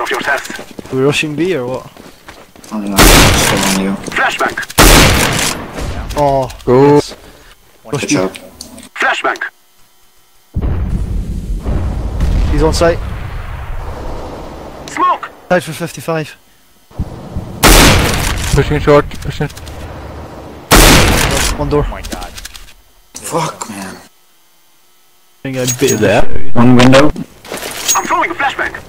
of yourself. Are we rushing B or what? I don't know, still on you. Flashbang. Oh, Go. yes. Rush Good B. job. Flashbang. He's on site. Smoke. Side for 55. Pushing short, pushing. One door. Oh my god. Fuck, man. I think I bit there. One window. I'm throwing a flashbang.